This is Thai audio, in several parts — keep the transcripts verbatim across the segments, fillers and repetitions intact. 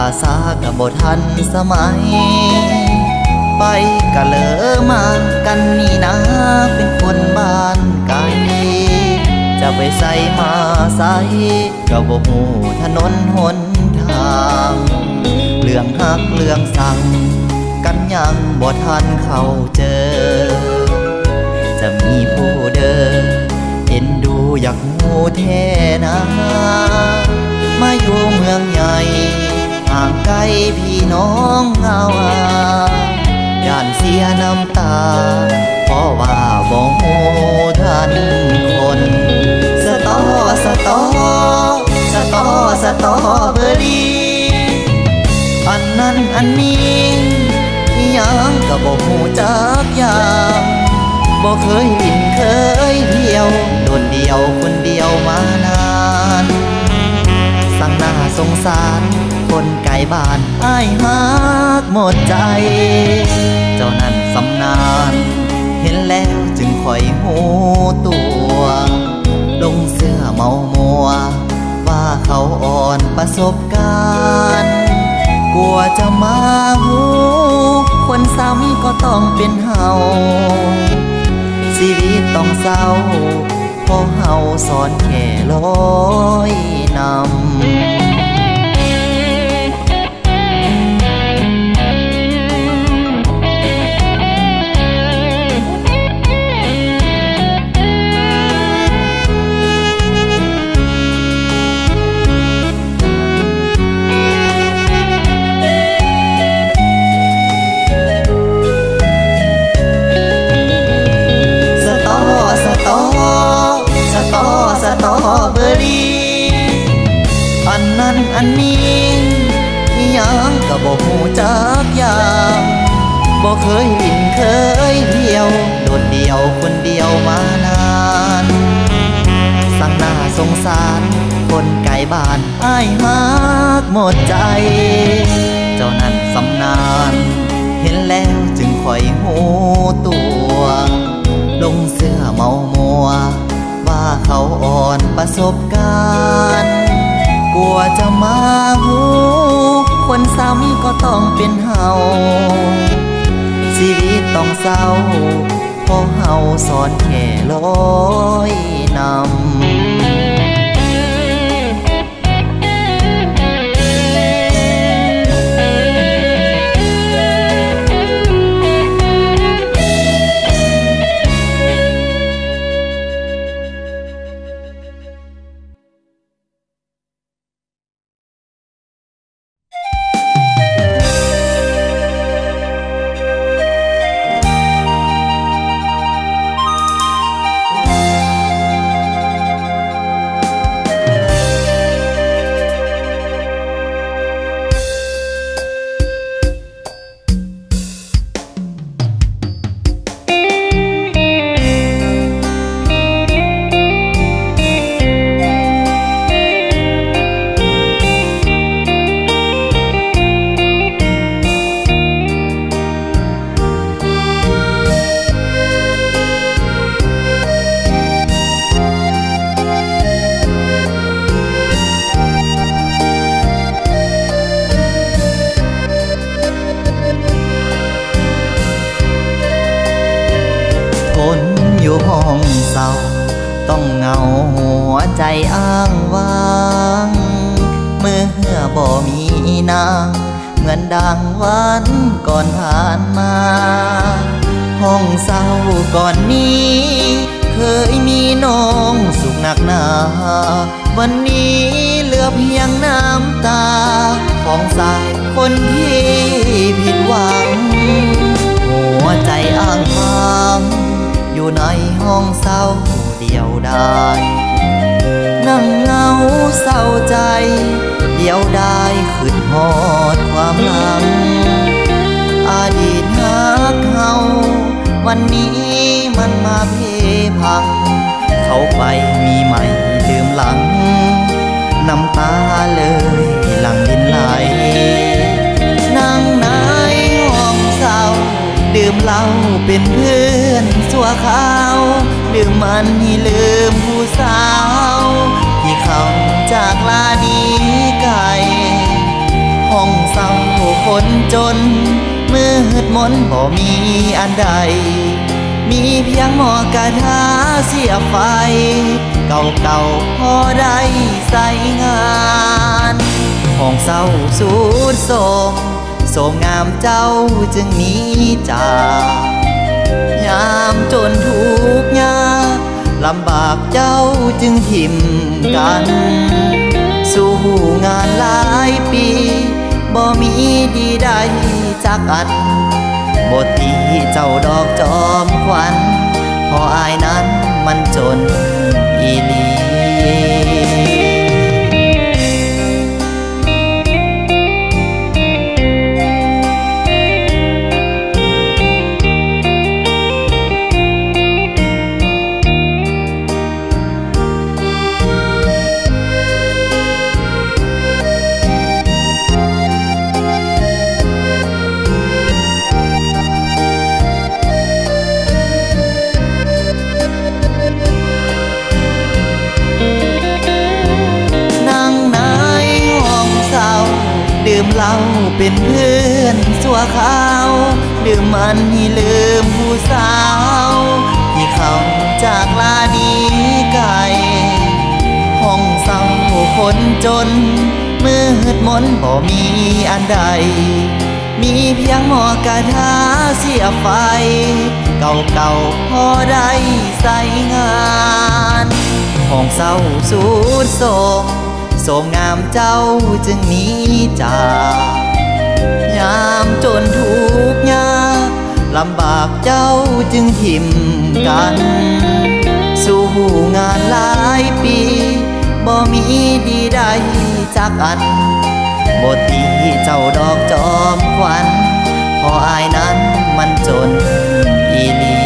ษากับบทันสมัยไปกะเลอมากันนี่นะเป็นคนบ้านไกลจะไปใส่มาใส่ก็บ่ฮู้ถนนหนทางเรื่องฮักเรื่องสั่งกันยังบ่ทันเข้าเจอจะมีผู้เดินเอ็นดูอยากหูแท้นะมาอยู่เมืองใหญ่ห่างไกลพี่น้องเงาย่านเสียน้ำตาเพราะว่าบ่ฮู้ทันคนสตอสตอสตอสตอเบอร์รี่อันนั้นอันนี้ยังก็บ่ฮู้จักอย่างบ่เคยบินเคยเที่ยวโดดเดียวคนเดียวมานานสั่งหน้าสงสารคนไกลบ้านอ้ายฮักหมดใจเจ้านั้นสำนานเห็นแล้วจึงค่อยหูตัวลงเสื้อเมามัวว่าเขาอ่อนประสบการณ์กลัวจะมาหูคนซ้ำก็ต้องเป็นเฮาชีวิตต้องเศร้าเพราะเฮาสอนแค่ลอยนำสตอเบอร์รี่อันนั้นอันนี้ยังก็บ่ฮู้จักอย่างบ่เคยบินเคยเที่ยวโดดเดียวคนเดียวมานานสั่งหน้าสงสารคนไกลบ้านอ้ายฮักหมดใจเจ้านั้นสำนานเห็นแล้วจึงค่อยหูตัวลงเสื้อเมามัวว่าเขาอ่อนประสบการณ์กลัวจะมาหูคนซ้ำก็ต้องเป็นเฮาชีวิตต้องเศร้าเพราะเฮาสอนแค่ลอยนำห้องเศร้าต้องเหงาหัวใจอ้างว้างเมื่อบ่มีนางเหมือนดังวันก่อนผ่านมาห้องเศร้าก่อนนี้เคยมีน้องสุขหนักหนาวันนี้เหลือเพียงน้ำตาของสายคนที่ผิดหวังหัวใจอ้างว้างอยู่ในห้องเศร้าเดียวดายนั่งเหงาเศร้าใจเดียวดายขึ้นหอดความหลังอดีตฮักเฮาวันนี้มันมาเพพังเขาไปมีใหม่ลืมหลังน้ำตาเลยหลั่งดินไหลนั่งในห้องเศร้าดื่มเหล้าเป็นเพื่อนชั่วคราวดื่มมันให้ลืมผู้สาวที่เขาจากลาดีไกลห้องคนจนมืดมนบ่มีอันใดมีเพียงหม้อกระทะเสียบไฟเก่าๆพอได้ใส่งานห้องเศร้าสุดโทรมโสมงามเจ้าจึงหนีจากยามจนทุกข์ยากลำบากเจ้าจึงถิ่มกันสู้งานหลายปีบ่มีดีใดจักอันบ่ตีเจ้าดอกจอมควันเพราะอายนั้นมันจนอีหลีดื่มเหล้าเป็นเพื่อนสัวขาวดื่มมันให้ลืมผู้สาวที่เขาจากลาดีไกลห้องเศร้าคนจนมืดมนบ่มีอันใดมีเพียงหม้อกระทะเสียบไฟเก่าๆพอได้ใส่งานห้องเศร้าสุดโทรมโสมงามเจ้าจึงหนีจากยามจนทุกข์ยากลำบากเจ้าจึงถิ่มกันสู้งานหลายปีบ่มีดีใดจักอันบ่ตีเจ้าดอกจอมควันเพราะอายนั้นมันจนอีหลี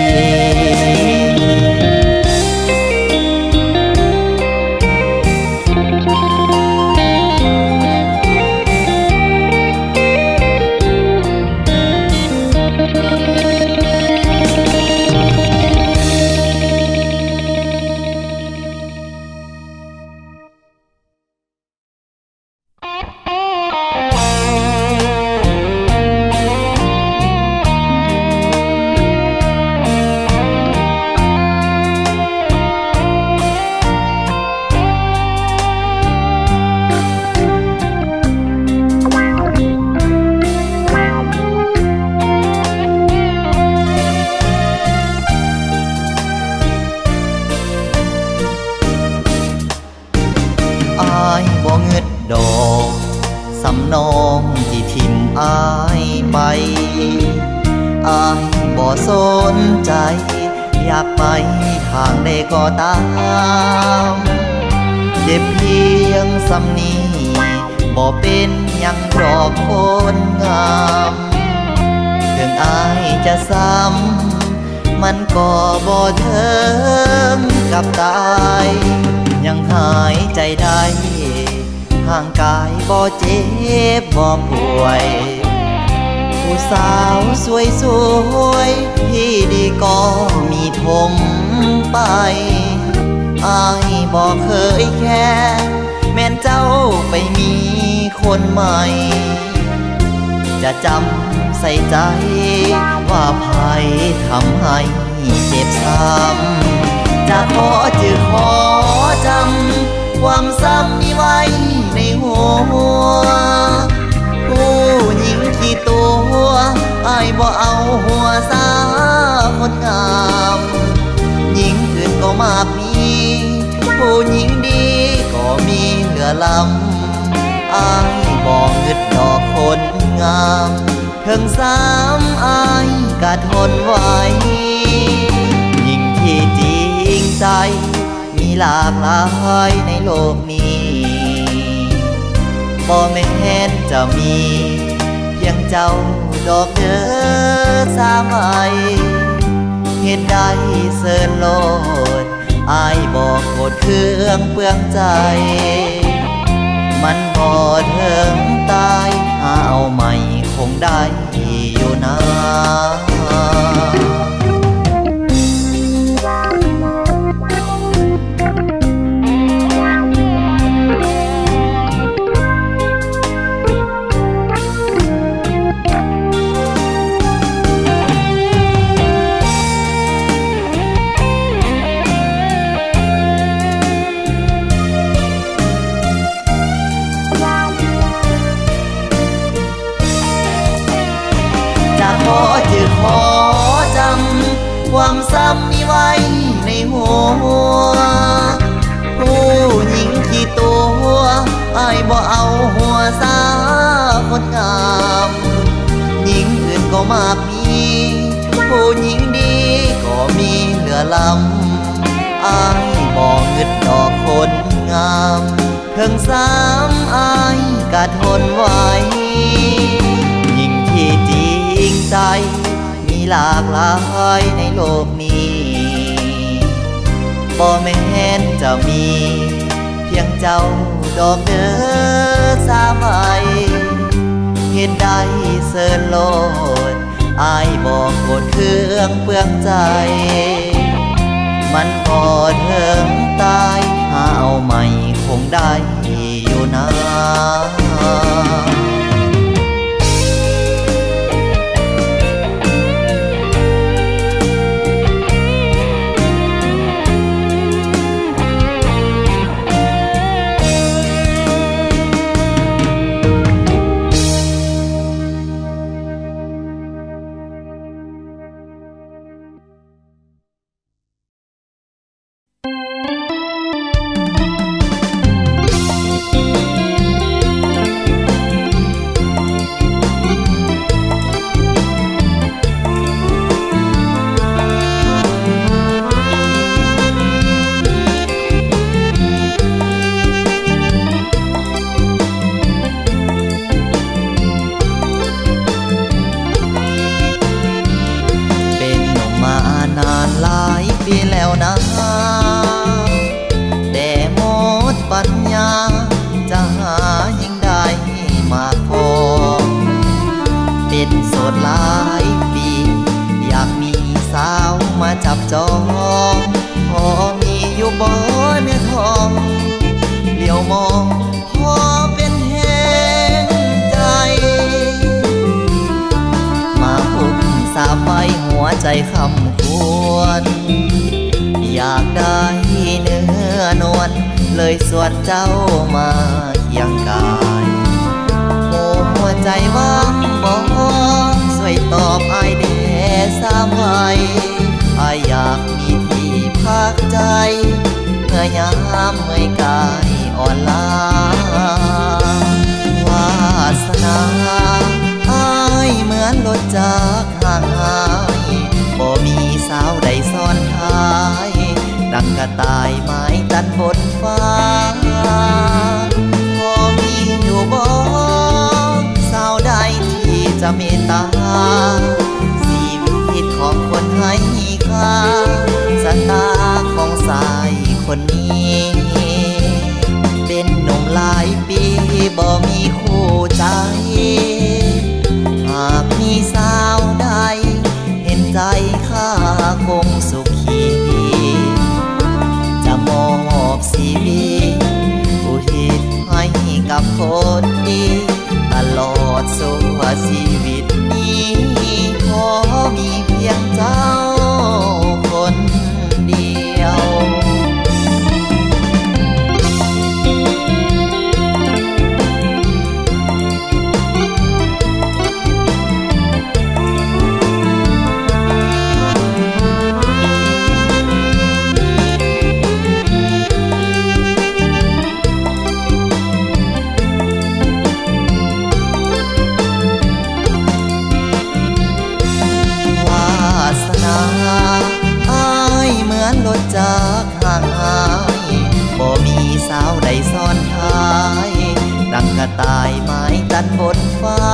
สำนองที่ทิมอายไปอายบ่สนใจอยากไปทางใดก็ตามเจ็บเพียงสำนี้บ่เป็นยังรอคนงามถึงอายจะซ้ำมันก็บ่เทิงกับตายยังหายใจได้ห่างกายบ่เจ็บบ่ป่วยผู้สาวสวยสวยที่ดีก็มีทมไปอายบ่เคยแค่แม่นเจ้าไปมีคนใหม่จะจำใส่ใจว่าไผทำให้เจ็บซ้ำจะขอจือขอจำความซ้ำนี้ไว้ในหัวผู้หญิงที่ตัวอายบ่เอาหัวสาคนงามหญิงอื่นก็มากมีผู้หญิงดีก็มีเหลือลำอายบ่งึดดอกคนงามถึงสามอายก็ทนไว้หญิงที่จริงใจมีหลากหลายในโลกนี้บ่แม่นจะมีเพียงเจ้าดอกเด้อสามไอเฮ็ดได้เสิร์นโลดอายบ่โกรธเครื่องเปลืองใจมันบ่ถึงตายเอาใหม่คงได้อยู่นะเผู้หญิงขี้ตัวอายบ่เอาหัวสาคนงามหญิงอื่นก็มากมีผู้หญิงดีก็มีเหลือลำอายบ่เงิดดอกคนงามเพิ่งสามอายกะทนไว้หญิงที่จริงใจมีหลากหลายในโลกนี้บ่แม่นจะมีเพียงเจ้าดอกเด้อสาวใหม่เห็นได้เสิร์โลดอายบอกโกรธเครื่องเปลืองใจมันพอถึงตายหาเอาใหม่คงได้อยู่นะปีแล้วนะแต่หมดปัญญาจะหายิ่งได้มากพอเป็นโสดหลายปีอยากมีสาวมาจับจองพอมีอยู่บ่เนื้อทองเลี้ยวมองพอเป็นแห่งใจมาพุ่มสาไฟหัวใจคำควรอยากได้เนื้อนวลเลยส่วนเจ้ามาเคียงกายหัวใจว่างบอกสวยตอบอายเดสามไว้อายอยากมีที่พักใจเมื่อยามเมื่อยกายอ่อนล้าวาสนาอายเหมือนรถจากห่างหายบ่มีสาวใดซ้อนท้ายดังกระต่ายไม้ตันบนฟ้าพอมีอยู่บ่สาวใดที่จะเมตตาชีวิตของคนให้ค่าสายตาของสายคนนี้เป็นหนุ่มหลายปีบ่มีคู่ใจหากมีสาวใดเห็นใจข้าคงสุขีจะมอบชีวิตอุทิศให้กับคนดีตลอดสู่ชีวิตนี้ขอมีเพียงเจ้าคนเดียวจากห่างหายบ่มีสาวใดซ้อนท้ายดังกระต่ายไม้ตันบนฟ้า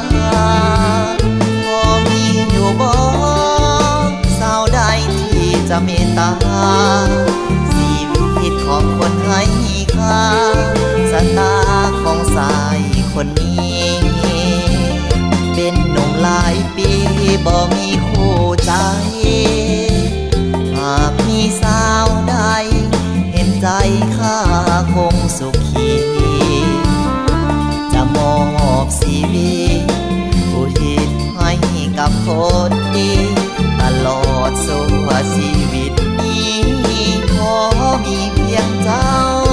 พอมีอยู่บ่สาวใดที่จะเมตตาชีวิตของคนให้ค่าสายตาของสายคนนี้เป็นหนุ่มหลายปีบ่มีคู่ใจหากมีสาวใดเห็นใจข้าคงสุขีจะมอบชีวิตอุทิศให้กับคนดีตลอดสู่ชีวิตนี้ขอมีเพียงเจ้า